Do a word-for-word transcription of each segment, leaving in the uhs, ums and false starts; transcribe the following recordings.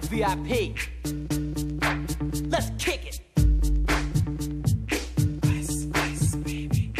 V I P. Let's kick it. Ice, ice, baby.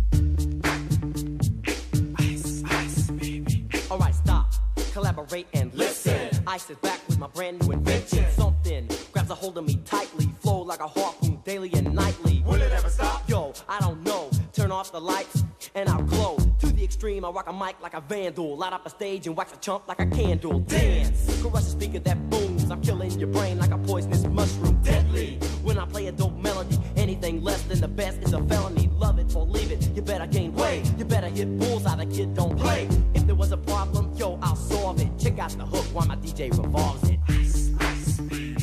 Ice, ice, baby. Alright, stop, collaborate and listen. Ice is back with my brand new invention. Something grabs a hold of me tightly, flow like a harpoon daily and nightly. Will it ever stop? Yo, I don't know. Turn off the lights and I'll glow. To the extreme, I rock a mic like a vandal. Light up a stage and wax a chump like a candle. Dance, crush a speaker that booms. I'm killing your brain like a poisonous mushroom. Deadly, when I play a dope melody. Anything less than the best is a felony. Love it or leave it, you better gain weight. You better hit bullseye, the kid don't play. If there was a problem, yo, I'll solve it. Check out the hook while my D J revolves it. Ice, ice, baby.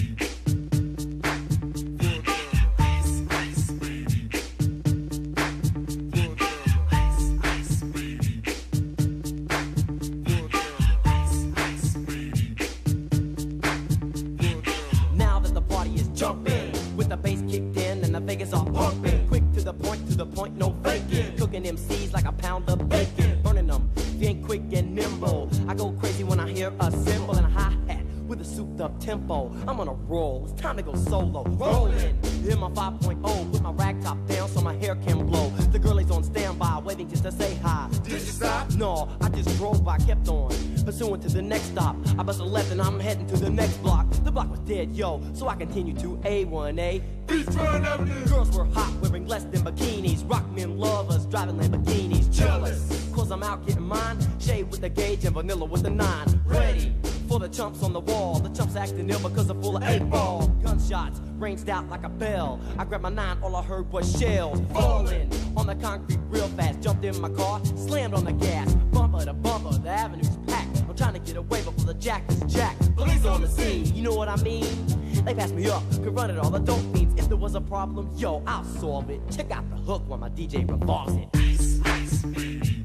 Vegas all pumping, quick to the point, to the point, no faking. Cooking M Cs like a pound of bacon, burning them. If you ain't quick and nimble, I go crazy when I hear a cymbal and a hi-hat with a souped-up tempo. I'm on a roll, it's time to go solo. Rolling, in my five point oh, put my rag top down so my hair can blow. The girl is on standby, waiting just to say hi. Did you stop? No, I just drove by, kept on, pursuing to the next stop. I bust a left and I'm heading to the next block. The block was dead, yo, so I continue to A one A. Beachfront Avenue. Girls were hot, wearing less than bikinis. Rock men lovers, driving Lamborghinis. Jealous, cause I'm out getting mine. Shade with the gauge and vanilla with the nine. Ready for the chumps on the wall. The chumps acting ill because they're full of eight ball. Gunshots ranged out like a bell. I grabbed my nine, all I heard was shells falling on the concrete real fast. Jumped in my car, slammed on the gas. Bumper to bumper, the avenue's packed. I'm trying to get away before the jack is jacked. Police on the scene, you know what I mean? They passed me up, could run it all, the dope means. If there was a problem, yo, I'll solve it. Check out the hook while my D J revolves it. Ice, ice, baby.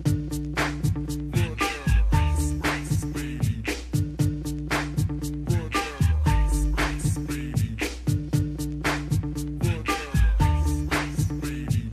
Ice, ice, baby. Ice, ice, baby. Ice, baby.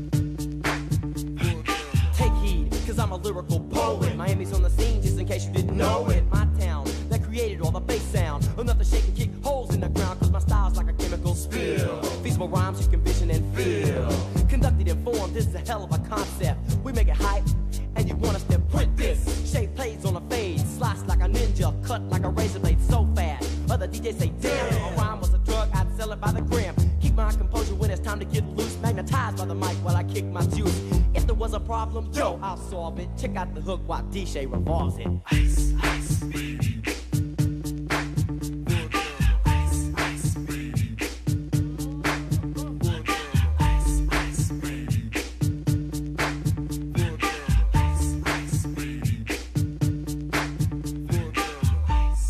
Take heed, cause I'm a lyrical poet. Miami's on the scene, just in case you didn't know it. My town, that created all the bass sound. Enough to shake and kick holes in the ground, cause my style's like a chemical spill. Feasible rhymes you can vision and feel. Conducted in form, this is a hell of a concept. We make it hype, and you want us to print this. Shape plays on a fade, slice like a ninja, cut like a razor blade so fast. Other D Js say, damn, if a rhyme was a drug, I'd sell it by the gram. Keep my composure when it's time to get loose. Magnetized by the mic while I kick my juice. If there was a problem, yo, I'll solve it. Check out the hook while D J revolves it. Ice, ice, baby.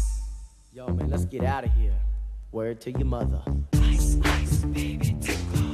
Yo, man, let's get out of here. Word to your mother. Ice, ice, baby, tickle.